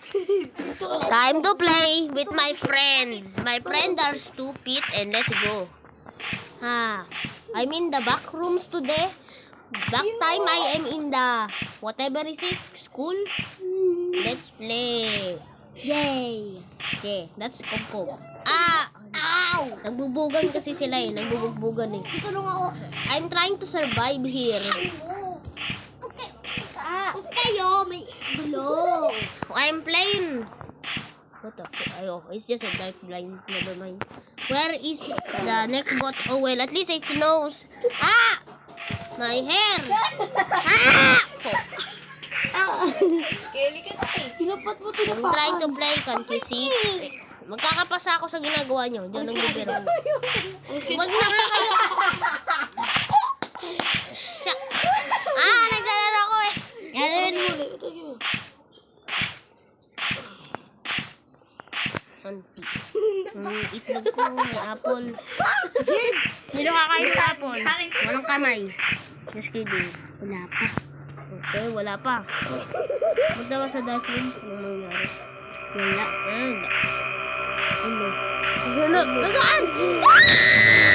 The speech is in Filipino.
Time to play with my friends. My friends are stupid and let's go. I'm in the back rooms today. Back time I am in the whatever is it? School? Let's play. Yay! Okay, that's Coco. Ow! Nagbubugan kasi sila eh. Nagbubugbugan eh. Tutulong ako. I'm trying to survive here. Kayo, may gulo. I'm playing. What the fuck? Oh, it's just a dark blind. Never mind. Where is the Nextbot? Oh well, at least it knows. My hair! Tinapat mo, I'm trying to play, can't you see? Magkakapasa ako sa ginagawa nyo. Diyan ang bibiro. Wag na nga kayo. Naglalaro ako eh. Yan mo. Itlog ko, may apple. Sino kakain ng apple? Walang kamay. Just kidding. Wala pa. Okay, wala pa. Punta ka sa bathroom. Anong mangyari? Wala. Ano? Nasaan?